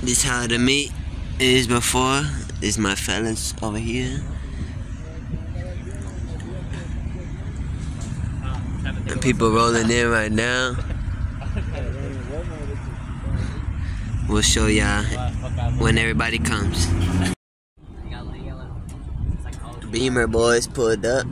This how the meet is before. This is my fellas over here. And people rolling in right now. We'll show y'all when everybody comes. Beamer boys pulled up.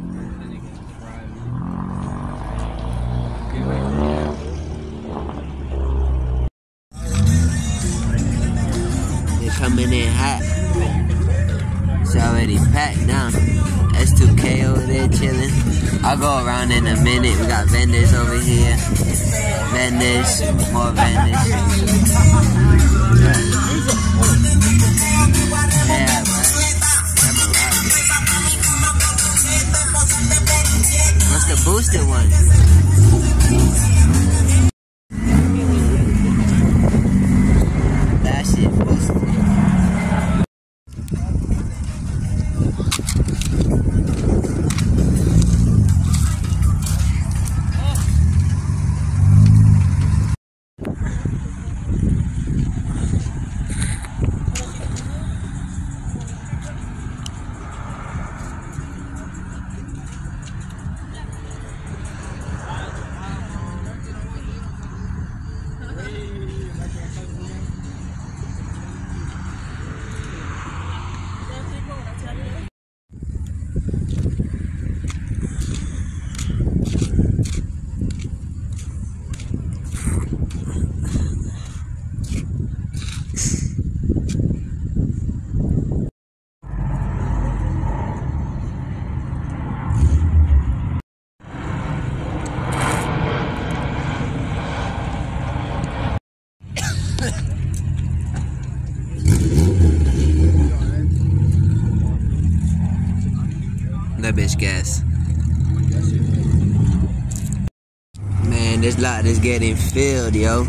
They're coming in hot. It's already packed now. S2K over there chilling. I'll go around in a minute. We got vendors over here. Vendors, more vendors. Yeah, man. What's the boosted one? That shit boosted. That bitch gas. Man, this lot is getting filled, yo.